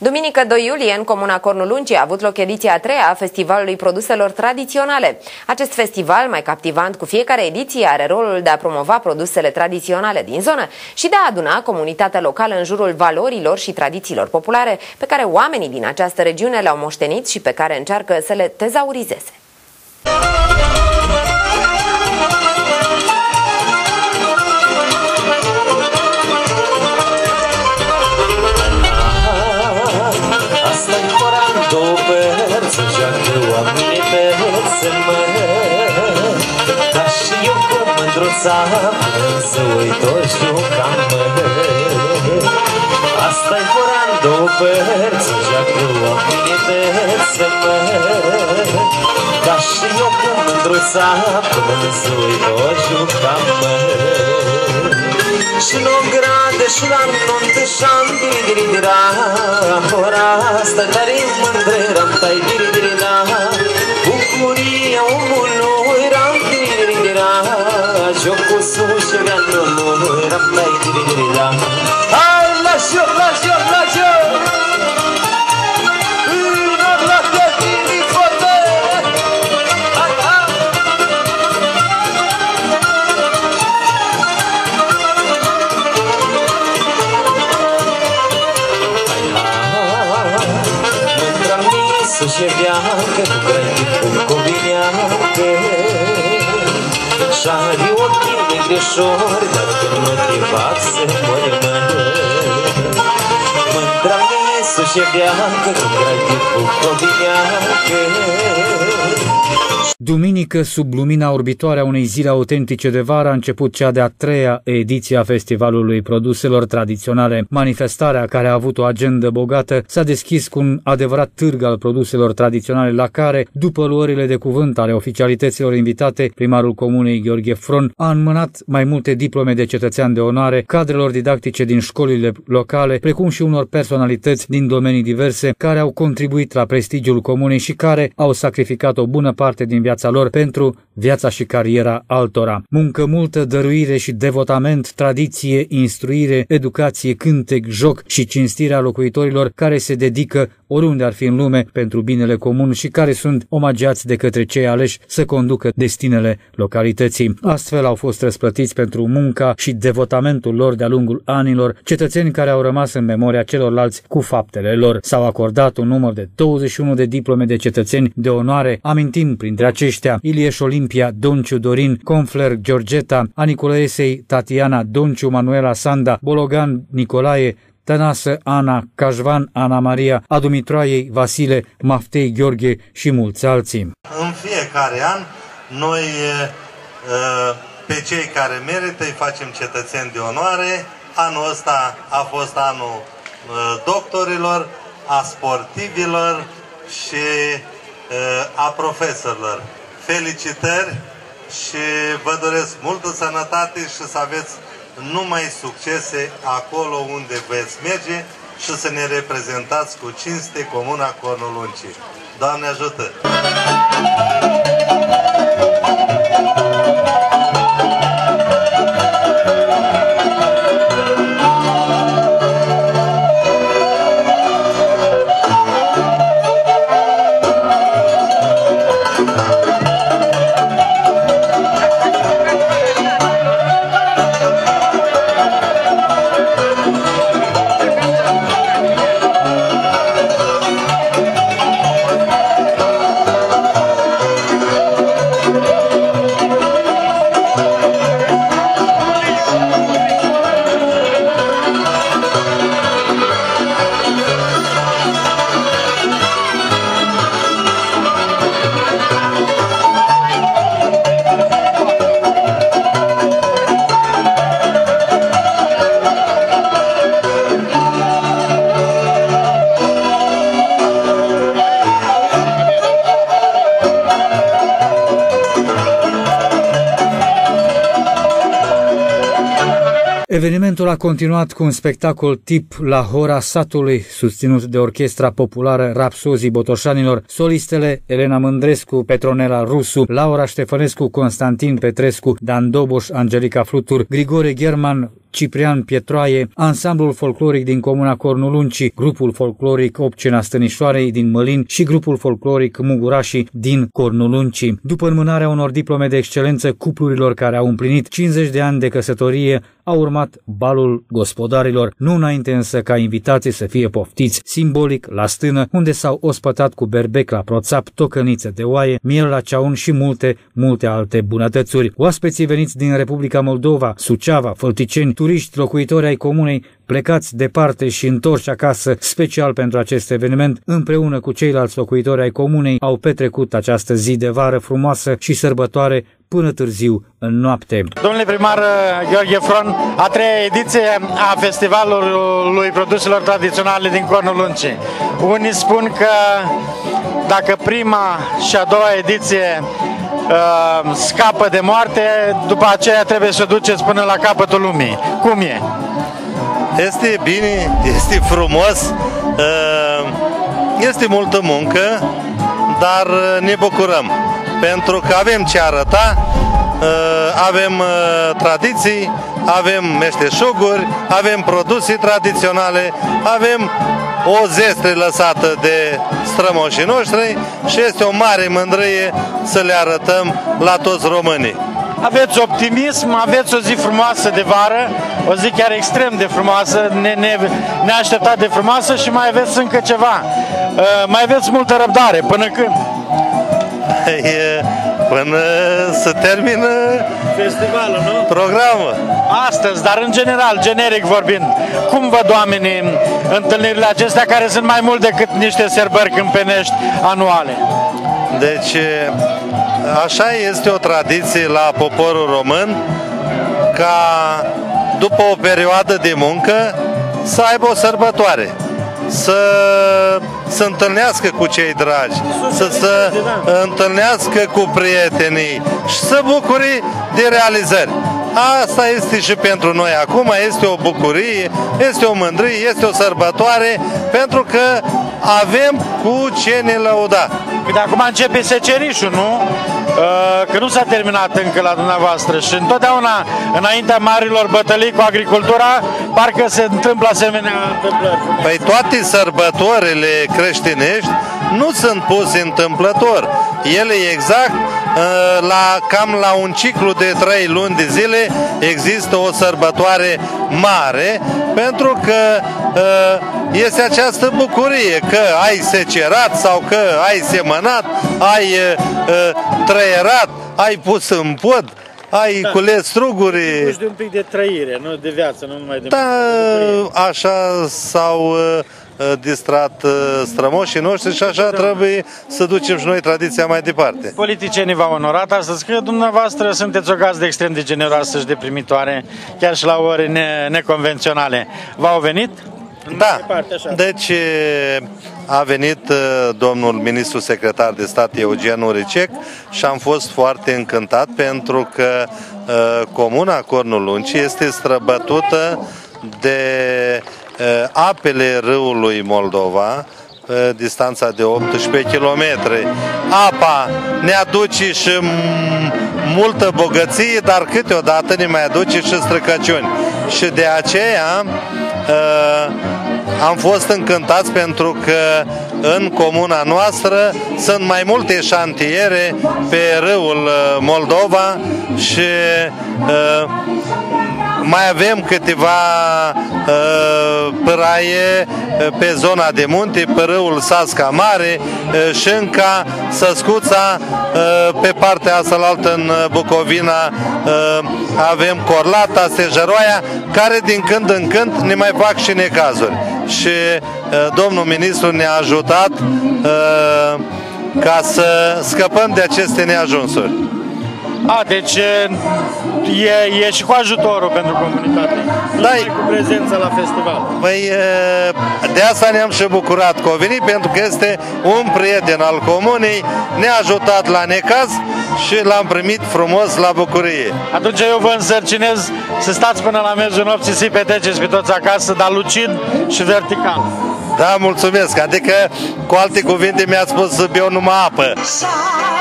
Duminică 2 iulie, în comuna Cornuluncii, a avut loc ediția a treia a Festivalului Produselor Tradiționale. Acest festival, mai captivant cu fiecare ediție, are rolul de a promova produsele tradiționale din zonă și de a aduna comunitatea locală în jurul valorilor și tradițiilor populare pe care oamenii din această regiune le-au moștenit și pe care încearcă să le tezaurizeze. Joacă oamenii pe semă, ca și eu cu mândruța, să uit-o jucam. Asta-i fora în două părți, joacă oamenii pe semă, ca și eu cu mândruța, să uit-o jucam. Și nu grade și la nuntă și-am diri-diri-dira, ora asta tare mândră-ram tai diri-diri-da, bucuria omului ram diri-diri-dira, jocul suși ganul ram tai diri-diri-da. Hai, la joc, la joc, la joc! Și veacă, cu grădicul cobineacă, și-are ochii negrișori, dar când mă chivac să mă mândra mie să-și veacă, cu grădicul cobineacă. Duminică, sub lumina orbitoare a unei zile autentice de vară, a început cea de-a treia ediție a Festivalului Produselor Tradiționale. Manifestarea, care a avut o agendă bogată, s-a deschis cu un adevărat târg al produselor tradiționale, la care, după luările de cuvânt ale oficialităților invitate, primarul comunei Gheorghe Fron a înmânat mai multe diplome de cetățean de onoare cadrelor didactice din școlile locale, precum și unor personalități din domenii diverse care au contribuit la prestigiul comunei și care au sacrificat o bună parte din viața lor pentru viața și cariera altora. Muncă multă, dăruire și devotament, tradiție, instruire, educație, cântec, joc și cinstirea locuitorilor care se dedică oriunde ar fi în lume pentru binele comun și care sunt omagiați de către cei aleși să conducă destinele localității. Astfel au fost răsplătiți pentru munca și devotamentul lor de-a lungul anilor cetățeni care au rămas în memoria celorlalți cu faptele lor. S-au acordat un număr de 21 de diplome de cetățeni de onoare, amintind printre aceștia Ilieș Olimpia, Donciu Dorin, Confler Georgeta, Aniculăesei Tatiana, Donciu Manuela Sanda, Bologan Nicolae, Tănasă Ana, Cașvan Ana Maria, Adumitroaiei Vasile, Maftei Gheorghe și mulți alții. În fiecare an, noi pe cei care merită îi facem cetățeni de onoare. Anul ăsta a fost anul doctorilor, a sportivilor și a profesorilor. Felicitări și vă doresc multă sănătate și să aveți numai succese acolo unde veți merge și să ne reprezentați cu cinste comuna Cornuluncii. Doamne ajută! Evenimentul a continuat cu un spectacol tip la Hora Satului, susținut de Orchestra Populară Rapsozii Botoșanilor, solistele Elena Mândrescu, Petronela Rusu, Laura Ștefănescu, Constantin Petrescu, Dan Doboș, Angelica Flutur, Grigore German, Ciprian Pietroaie, ansamblul folcloric din comuna Cornuluncii, grupul folcloric Opcena Stănișoarei din Mălin și grupul folcloric Mugurașii din Cornuluncii. După înmânarea unor diplome de excelență cuplurilor care au împlinit 50 de ani de căsătorie, a urmat balul gospodarilor, nu înainte însă ca invitații să fie poftiți simbolic la stână, unde s-au ospătat cu berbec la proțap, tocănițe de oaie, miel la ceaun și multe alte bunătățuri. Oaspeții veniți din Republica Moldova, Suceava, Fălticeni, turiști, locuitori ai comunei, plecați departe și întorși acasă special pentru acest eveniment, împreună cu ceilalți locuitori ai comunei, au petrecut această zi de vară frumoasă și sărbătoare până târziu în noapte. Domnule primar Gheorghe Fron, a treia ediție a festivalului produselor tradiționale din Cornuluncii. Unii spun că dacă prima și a doua ediție scapă de moarte, după aceea trebuie să o duceți până la capătul lumii. Cum e? Este bine, este frumos, este multă muncă, dar ne bucurăm, pentru că avem ce arăta, avem tradiții, avem meșteșuguri, avem produse tradiționale, avem o zestre lăsată de strămoșii noștri și este o mare mândrie să le arătăm la toți românii. Aveți optimism, aveți o zi frumoasă de vară, o zi chiar extrem de frumoasă, neașteptat de frumoasă și mai aveți încă ceva. Mai aveți multă răbdare, până când? Până să termină festivalul, nu? Programul. Astăzi, dar în general, generic vorbind, cum văd oamenii întâlnirile acestea care sunt mai mult decât niște sărbări câmpenești anuale? Deci, așa este o tradiție la poporul român, ca după o perioadă de muncă să aibă o sărbătoare, să se întâlnească cu cei dragi, să se întâlnească cu prietenii și să bucure de realizări. Asta este și pentru noi acum, este o bucurie, este o mândrie, este o sărbătoare, pentru că avem cu ce ne lăuda. De acum începe secerișul, nu? Că nu s-a terminat încă la dumneavoastră și întotdeauna înaintea marilor bătălii cu agricultura parcă se întâmplă asemenea întâmplări. Păi toate sărbătorile creștinești nu sunt puse întâmplător. Ele exact cam la un ciclu de 3 luni de zile există o sărbătoare mare, pentru că este această bucurie că ai secerat sau că ai semănat, ai trăierat, ai pus în pod, ai cules struguri. Puși de un pic de trăire, nu de viață, nu numai de bucurie. Așa s-au distrat strămoșii noștri și așa trebuie să ducem și noi tradiția mai departe. Politicienii v-au onorat astăzi că dumneavoastră sunteți o gazdă extrem de generoasă și de primitoare, chiar și la ore neconvenționale. V-au venit? Da, deci a venit domnul ministru secretar de stat Eugen Uricec și am fost foarte încântat pentru că comuna Cornuluncii este străbătută de apele râului Moldova, pe distanța de 18 km. Apa ne aduce și multă bogăție, dar câteodată ne mai aduce și stricăciuni. Și de aceea am fost încântați pentru că în comuna noastră sunt mai multe șantiere pe râul Moldova și mai avem câteva pâraie pe zona de munte, pe râul Sasca Mare, Șânca, Săscuța, pe partea asta în Bucovina avem Corlata, Stejeroaia, care din când în când ne mai fac și necazuri. Și domnul ministru ne-a ajutat ca să scăpăm de aceste neajunsuri. Deci e și cu ajutorul pentru comunitate, nu numai cu prezența la festival. Păi de asta ne-am și bucurat că a venit, pentru că este un prieten al comunei, ne-a ajutat la necaz și l-am primit frumos la bucurie. Atunci eu vă însărcinez să stați până la miezul nopții, să-i petreceți pe toți acasă, dar lucid și vertical. Da, mulțumesc, adică cu alte cuvinte mi-ați spus să beau numai apă.